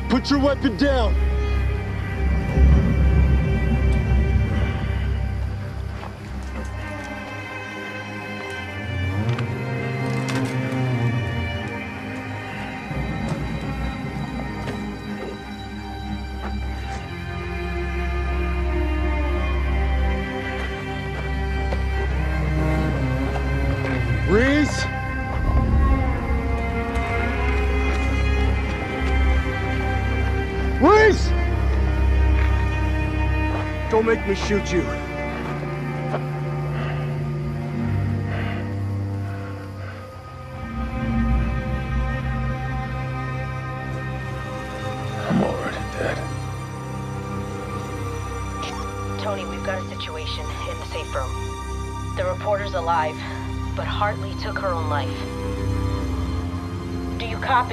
Put your weapon down! Reese? Reese! Don't make me shoot you. I'm already dead. Tony, we've got a situation in the safe room. The reporter's alive, but Hartley took her own life. Do you copy?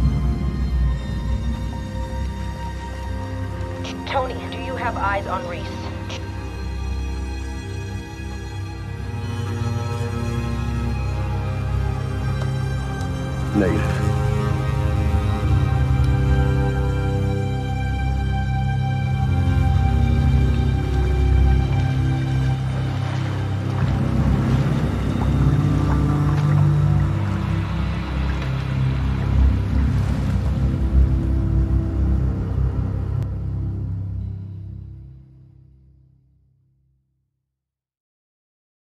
Tony, do you have eyes on Reese? Negative.